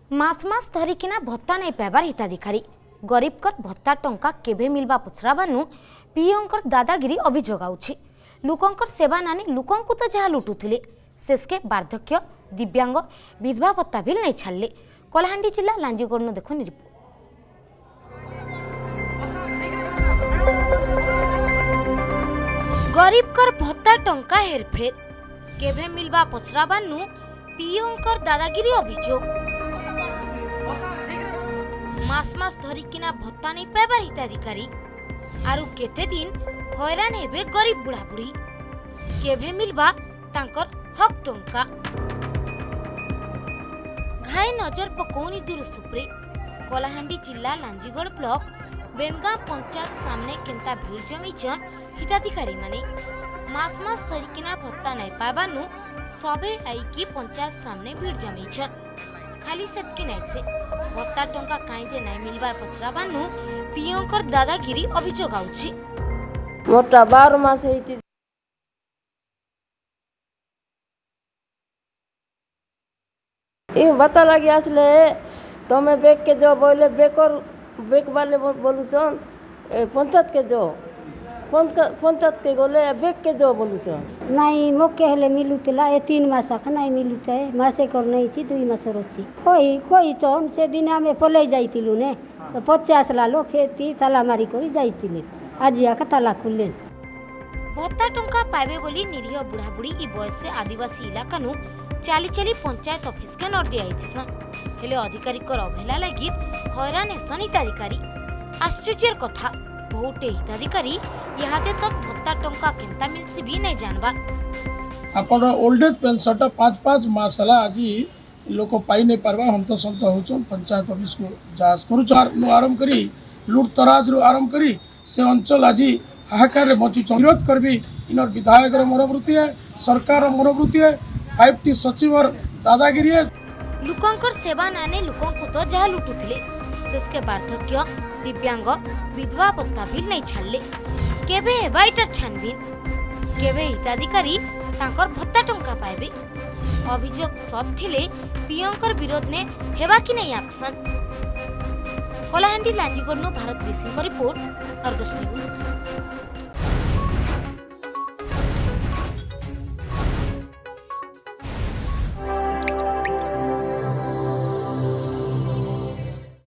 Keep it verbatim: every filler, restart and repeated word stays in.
मास मास धरिकिना भत्ता नहीं पाइबार हिताधिकारी गरीब कर भत्ता टंका केभे मिलवा पचराबानु पीओंकर दादागिरी अभियोग आउछि। लुकंकर सेवा नानी लुकंकु तो जहा लुटुथिले शेषके वार्धक्य दिव्यांग विधवा भत्ता भी नहीं छाड़ले। कलाहांडी जिला लांजीगड़ देखो रिपोर्ट। गरीब कर भत्ता टंका हेरफेर केभे मिलवा पचराबानु पीओंकर दादागिरी अभियोग। मास मास धरिकिना भत्ता नहीं पाइबार हिताधिकारी आरु केते दिन हैरान हेबे गरीब बुढ़ा बुढ़ी केभे मिलबा तांकर हक टंका। घाय नजर पकौनी दूर सुप्रे कलाहांडी जिला लांजीगड़ ब्लॉक बेनगां पंचायत सामने केंता भीड़ जमीचन हिताधिकारी माने। मास मास धरिकिना भत्ता नहीं पाइबानु सबे आईकी पंचायत सामने भीड़ जमीचन। खाली सेतकी नहीं से भत्ता टंका काई जे नहीं मिलबार पचराबानु पीओंकर दादागिरी अभियोग आउछि। मोटा बार मास हेति ए बता लगी आसले तमे बेक के जो बोले बेकर बेक वाले बोलु छन पंचायत के जो पंचायत के गोले बेक के जो बोलु छन नहीं मोके हेले मिलुतला ए तीन मास अख नहीं मिलुते मासे कर नहीं छी दुई मास रछि कोई कोई चन से दिन में पलै जाइतिलु ने तो पचास लालो खेती ताला मारी करी जाइतिले आज या ताला खुलले। भत्ता टंका पाइबे बोली निरीह बुढ़ा बुढ़ी ई बयस से आदिवासी इलाका नु चाली चाली पंचायत ऑफिस के नोट दिया हिथिसन हेले अधिकारी कर अवहेला लागि हैरान हेसन हिताधिकारी। आश्चर्यर कथा बहुते हिताधिकारी यहाते तक भत्ता टंका केंता मिलसी भी नहीं जानबा। आपण ओल्ड एज पेंशन पाँच पाँच मास हला आज लोक पाई नहीं पारबा हम तो संत होचन पंचायत ऑफिस को जांच करू आरंभ करी लूट तराज रु आरंभ करी से अंचल आज हाहाकार रे बची विरोध करबी इनर विधायक मनोवृत्ति है सरकार मनोवृत्ति है फाइव टी सचिवर दादागिरी है। लुकंकर सेवा नाने लुकंकु तो जहा लुटुथिले शेषके वार्धक्य दिव्यांग विधवा भत्ता भी नहीं छाड़ले। केबे हेबा इटर छानबीन केबे हिताधिकारी तांकर भत्ता टंका पाइबे अभियोग सत थिले पीओंकर विरोध ने हेबा कि नहीं एक्शन। कलाहांडी लांजीगड़ भारत विसिंह रिपोर्ट अर्गस न्यूज।